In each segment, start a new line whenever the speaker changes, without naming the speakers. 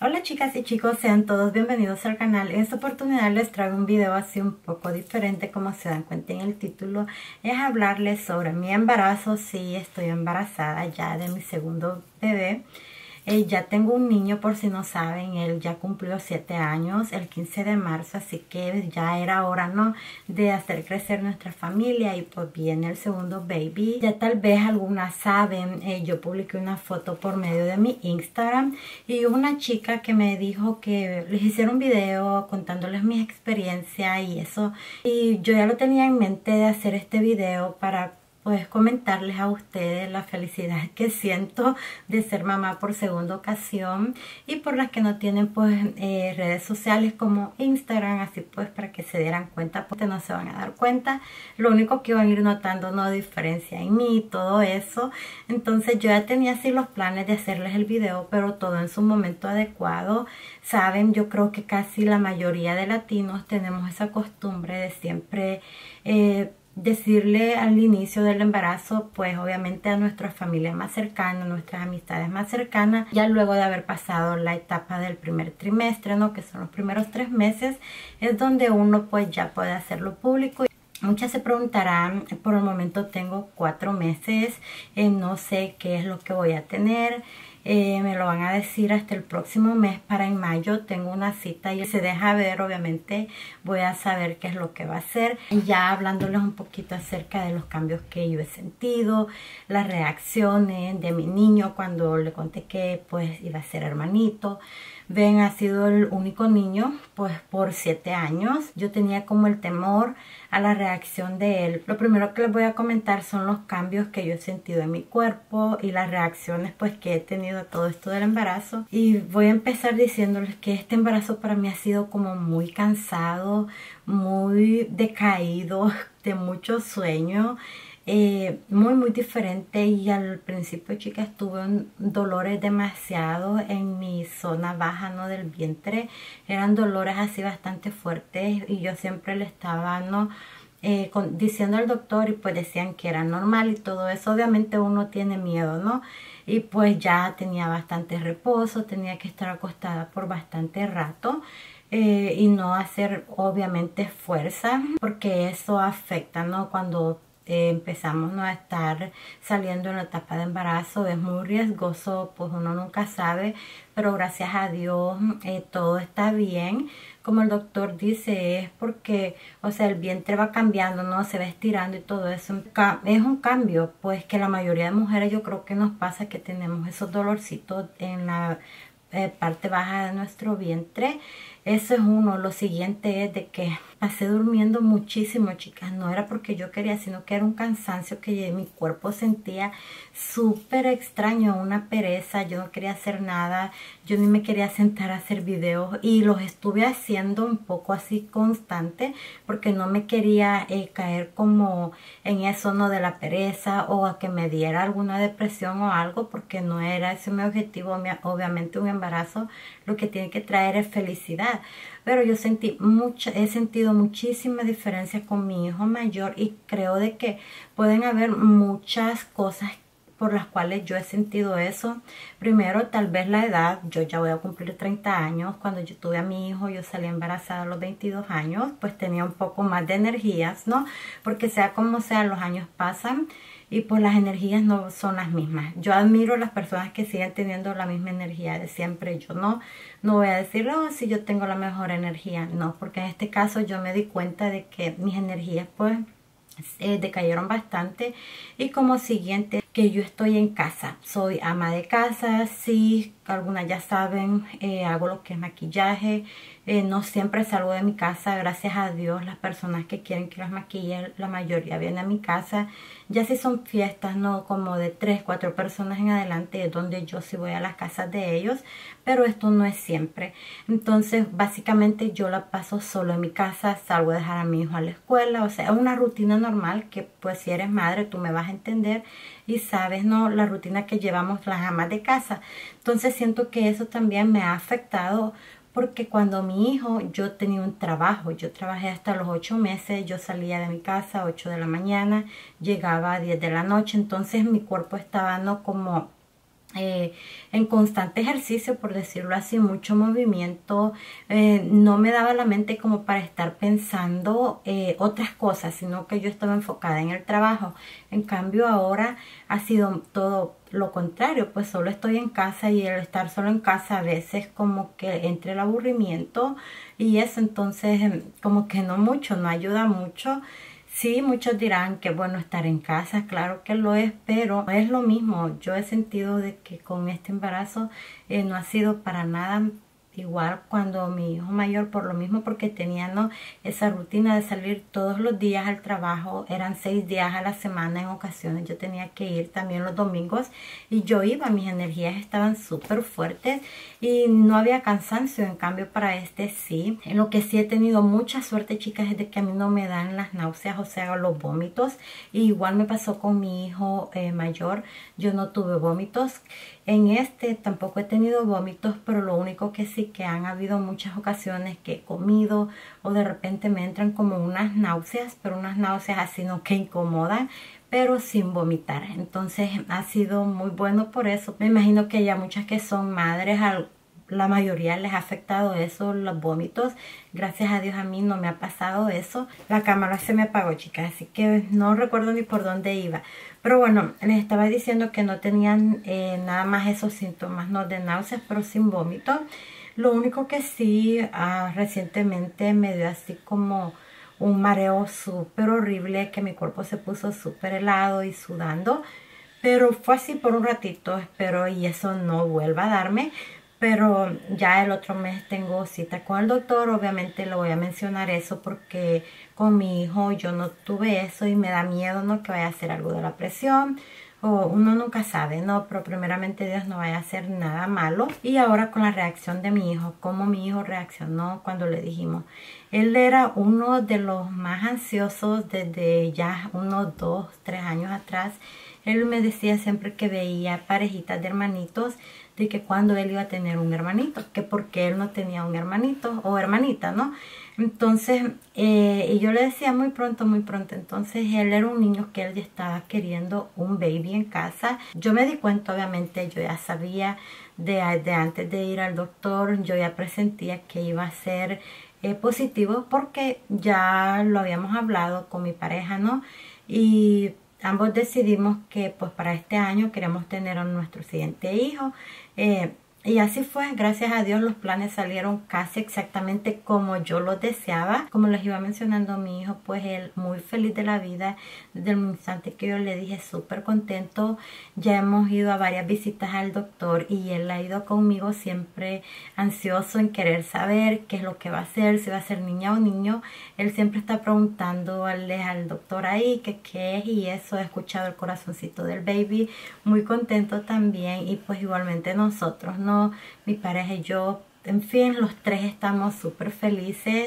Hola chicas y chicos, sean todos bienvenidos al canal. En esta oportunidad les traigo un video así un poco diferente, como se dan cuenta en el título. Es hablarles sobre mi embarazo. Sí, estoy embarazada ya de mi segundo bebé. Ya tengo un niño, por si no saben, él ya cumplió 7 años el 15 de marzo, así que ya era hora, ¿no?, de hacer crecer nuestra familia. Y pues viene el segundo baby. Ya tal vez algunas saben, yo publiqué una foto por medio de mi Instagram y una chica que me dijo que les hiciera un video contándoles mi experiencia y eso. Y yo ya lo tenía en mente de hacer este video para pues comentarles a ustedes la felicidad que siento de ser mamá por segunda ocasión, y por las que no tienen pues redes sociales como Instagram, así pues para que se dieran cuenta, porque no se van a dar cuenta. Lo único que van a ir notando, no diferencia en mí y todo eso. Entonces yo ya tenía así los planes de hacerles el video, pero todo en su momento adecuado. Saben, yo creo que casi la mayoría de latinos tenemos esa costumbre de siempre decirle al inicio del embarazo, pues obviamente a nuestra familia más cercana, nuestras amistades más cercanas, ya luego de haber pasado la etapa del primer trimestre, ¿no?, que son los primeros 3 meses, es donde uno pues ya puede hacerlo público. Muchas se preguntarán, por el momento tengo 4 meses, no sé qué es lo que voy a tener. Me lo van a decir hasta el próximo mes. Para en mayo tengo una cita y se deja ver, obviamente voy a saber qué es lo que va a ser. Y ya hablándoles un poquito acerca de los cambios que yo he sentido, las reacciones de mi niño cuando le conté que pues iba a ser hermanito. Ven, ha sido el único niño pues por 7 años. Yo tenía como el temor a la reacción de él. Lo primero que les voy a comentar son los cambios que yo he sentido en mi cuerpo y las reacciones pues que he tenido a todo esto del embarazo. Y voy a empezar diciéndoles que este embarazo para mí ha sido como muy cansado, muy decaído, de mucho sueño. Muy diferente. Y al principio, chicas, tuve dolores demasiado en mi zona baja, ¿no?, del vientre. Eran dolores así bastante fuertes y yo siempre le estaba, ¿no?, diciendo al doctor, y pues decían que era normal y todo eso. Obviamente uno tiene miedo, ¿no? Y pues ya tenía bastante reposo, tenía que estar acostada por bastante rato. Y no hacer obviamente fuerza, porque eso afecta, ¿no? Cuando empezamos, ¿no?, a estar saliendo en la etapa de embarazo, es muy riesgoso, pues uno nunca sabe, pero gracias a Dios todo está bien. Como el doctor dice, es porque, o sea, el vientre va cambiando, ¿no?, se va estirando y todo eso. Es un cambio, pues, que la mayoría de mujeres yo creo que nos pasa, que tenemos esos dolorcitos en la parte baja de nuestro vientre. Eso es uno. Lo siguiente es de que pasé durmiendo muchísimo, chicas. No era porque yo quería, sino que era un cansancio que mi cuerpo sentía súper extraño, una pereza. Yo no quería hacer nada, yo ni me quería sentar a hacer videos, y los estuve haciendo un poco así constante porque no me quería caer como en eso, ¿no?, de la pereza, o a que me diera alguna depresión o algo, porque no era ese mi objetivo. Obviamente un embarazo lo que tiene que traer es felicidad. Pero yo he sentido muchísima diferencia con mi hijo mayor, y creo de que pueden haber muchas cosas por las cuales yo he sentido eso. Primero, tal vez la edad. Yo ya voy a cumplir 30 años. Cuando yo tuve a mi hijo, yo salí embarazada a los 22 años, pues tenía un poco más de energías, ¿no? Porque sea como sea, los años pasan y pues las energías no son las mismas. Yo admiro a las personas que siguen teniendo la misma energía de siempre. Yo no voy a decir, oh, si yo tengo la mejor energía. No, porque en este caso yo me di cuenta de que mis energías pues decayeron bastante. Y como siguiente, que yo estoy en casa, soy ama de casa. Sí, algunas ya saben, hago lo que es maquillaje. No siempre salgo de mi casa, gracias a Dios. Las personas que quieren que las maquille, la mayoría vienen a mi casa. Ya si son fiestas, no, como de 3, 4 personas en adelante, es donde yo sí voy a las casas de ellos, pero esto no es siempre. Entonces básicamente yo la paso solo en mi casa. Salgo a dejar a mi hijo a la escuela, o sea, es una rutina normal que pues si eres madre tú me vas a entender y sabes, ¿no?, la rutina que llevamos las amas de casa. Entonces siento que eso también me ha afectado, porque cuando mi hijo, yo tenía un trabajo. Yo trabajé hasta los 8 meses. Yo salía de mi casa a 8 de la mañana, llegaba a 10 de la noche. Entonces mi cuerpo estaba, no, como en constante ejercicio, por decirlo así, mucho movimiento. No me daba la mente como para estar pensando otras cosas, sino que yo estaba enfocada en el trabajo. En cambio ahora ha sido todo lo contrario, pues solo estoy en casa, y el estar solo en casa a veces como que entre el aburrimiento y eso, entonces como que no ayuda mucho. Sí, muchos dirán que bueno estar en casa, claro que lo es, pero no es lo mismo. Yo he sentido de que con este embarazo no ha sido para nada igual cuando mi hijo mayor, por lo mismo, porque tenía, ¿no?, esa rutina de salir todos los días al trabajo. Eran 6 días a la semana, en ocasiones yo tenía que ir también los domingos, y yo iba, mis energías estaban súper fuertes y no había cansancio. En cambio para este sí. En lo que sí he tenido mucha suerte, chicas, es de que a mí no me dan las náuseas, o sea, los vómitos. Y igual me pasó con mi hijo mayor, yo no tuve vómitos. En este tampoco he tenido vómitos, pero lo único que sí, que han habido muchas ocasiones que he comido o de repente me entran como unas náuseas, pero unas náuseas así no que incomodan, pero sin vomitar. Entonces ha sido muy bueno por eso. Me imagino que ya muchas que son madres, la mayoría les ha afectado eso, los vómitos. Gracias a Dios a mí no me ha pasado eso. La cámara se me apagó, chicas, así que no recuerdo ni por dónde iba. Pero bueno, les estaba diciendo que no tenían nada más esos síntomas, no de náuseas, pero sin vómito. Lo único que sí, recientemente me dio así como un mareo súper horrible, que mi cuerpo se puso súper helado y sudando. Pero fue así por un ratito, espero y eso no vuelva a darme. Pero ya el otro mes tengo cita con el doctor. Obviamente le voy a mencionar eso porque con mi hijo yo no tuve eso y me da miedo, ¿no?, que vaya a hacer algo de la presión. O uno nunca sabe, ¿no? Pero primeramente Dios no vaya a hacer nada malo. Y ahora con la reacción de mi hijo, cómo mi hijo reaccionó cuando le dijimos. Él era uno de los más ansiosos desde ya unos 2, 3 años atrás. Él me decía siempre que veía parejitas de hermanitos, de que cuando él iba a tener un hermanito, que porque él no tenía un hermanito o hermanita, ¿no? Entonces, y yo le decía muy pronto, muy pronto. Entonces él era un niño que él ya estaba queriendo un baby en casa. Yo me di cuenta, obviamente, yo ya sabía de antes de ir al doctor, yo ya presentía que iba a ser positivo, porque ya lo habíamos hablado con mi pareja, ¿no? Y ambos decidimos que pues para este año queremos tener a nuestro siguiente hijo. Y así fue, gracias a Dios los planes salieron casi exactamente como yo los deseaba. Como les iba mencionando, mi hijo, pues él muy feliz de la vida desde el instante que yo le dije, súper contento. Ya hemos ido a varias visitas al doctor y él ha ido conmigo siempre ansioso en querer saber qué es lo que va a hacer, si va a ser niña o niño. Él siempre está preguntando al doctor ahí que qué es y eso. He escuchado el corazoncito del baby, muy contento también, y pues igualmente nosotros, ¿no? Mi pareja y yo, en fin, los tres estamos súper felices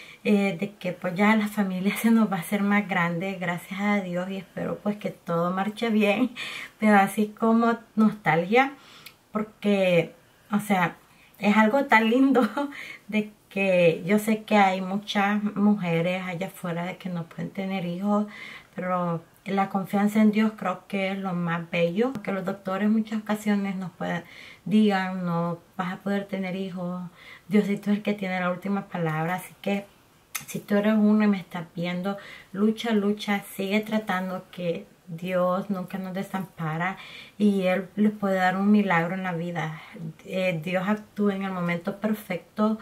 de que pues ya la familia se nos va a hacer más grande, gracias a Dios, y espero pues que todo marche bien, pero así como nostalgia, porque, o sea, es algo tan lindo de que yo sé que hay muchas mujeres allá afuera de que no pueden tener hijos, pero la confianza en Dios creo que es lo más bello, que los doctores en muchas ocasiones nos digan, no vas a poder tener hijos, Diosito es el que tiene la última palabra. Así que si tú eres uno y me estás viendo, lucha, lucha, sigue tratando, que Dios nunca nos desampara y Él les puede dar un milagro en la vida. Dios actúa en el momento perfecto,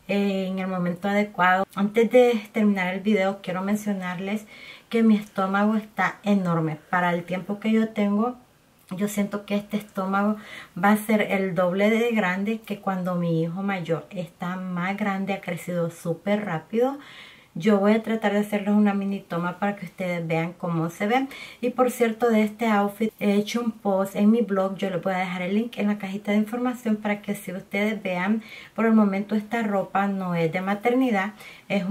en el momento adecuado. Antes de terminar el video, quiero mencionarles que mi estómago está enorme. Para el tiempo que yo tengo, yo siento que este estómago va a ser el doble de grande que cuando mi hijo mayor. Está más grande, ha crecido súper rápido. Yo voy a tratar de hacerles una mini toma para que ustedes vean cómo se ven. Y por cierto, de este outfit he hecho un post en mi blog. Yo les voy a dejar el link en la cajita de información para que si ustedes vean. Por el momento esta ropa no es de maternidad. Es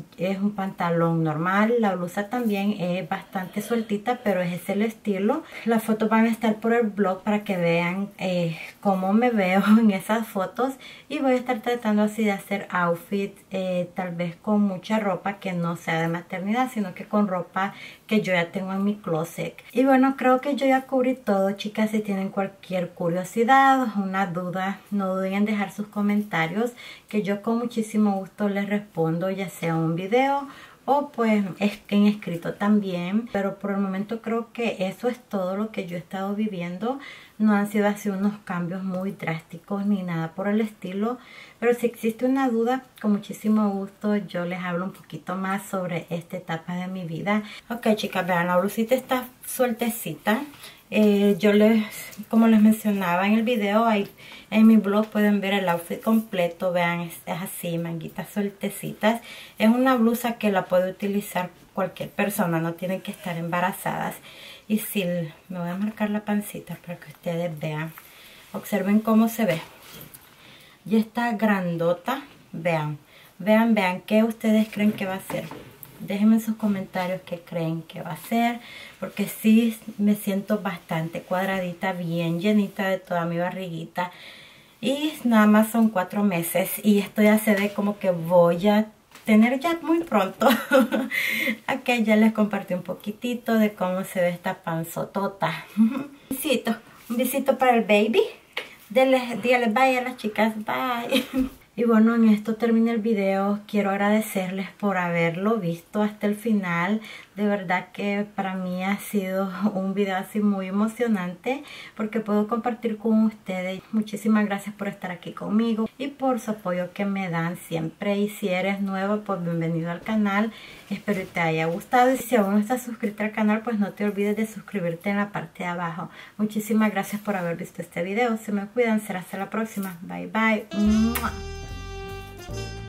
un pantalón normal. La blusa también es bastante sueltita, pero ese es el estilo. Las fotos van a estar por el blog para que vean cómo me veo en esas fotos. Y voy a estar tratando así de hacer outfit tal vez con mucha ropa que no sea de maternidad, sino que con ropa que yo ya tengo en mi closet. Y bueno, creo que yo ya a cubrir todo, chicas. Si tienen cualquier curiosidad o una duda, no duden en dejar sus comentarios, que yo con muchísimo gusto les respondo, ya sea un video o pues en escrito también. Pero por el momento creo que eso es todo lo que yo he estado viviendo. No han sido así unos cambios muy drásticos ni nada por el estilo, pero si existe una duda, con muchísimo gusto yo les hablo un poquito más sobre esta etapa de mi vida. Ok, chicas, vean, la blusita está sueltecita. Como les mencionaba en el video, ahí en mi blog pueden ver el outfit completo. Vean, es así, manguitas sueltecitas. Es una blusa que la puede utilizar cualquier persona, no tienen que estar embarazadas. Y sí, me voy a marcar la pancita para que ustedes vean. Observen cómo se ve. Ya está grandota. Vean, vean, vean. ¿Qué ustedes creen que va a ser? Déjenme en sus comentarios qué creen que va a ser. Porque sí me siento bastante cuadradita, bien llenita de toda mi barriguita. Y nada más son 4 meses. Y esto ya se ve como que voy a tener ya muy pronto. Aquí ya les compartí un poquitito de cómo se ve esta panzotota. Un besito para el baby. Dígales bye a las chicas, bye. Y bueno, en esto termina el video. Quiero agradecerles por haberlo visto hasta el final. De verdad que para mí ha sido un video así muy emocionante, porque puedo compartir con ustedes. Muchísimas gracias por estar aquí conmigo y por su apoyo que me dan siempre. Y si eres nuevo, pues bienvenido al canal. Espero que te haya gustado. Y si aún no estás suscrito al canal, pues no te olvides de suscribirte en la parte de abajo. Muchísimas gracias por haber visto este video. Se me cuidan. Será hasta la próxima. Bye bye. ¡Mua!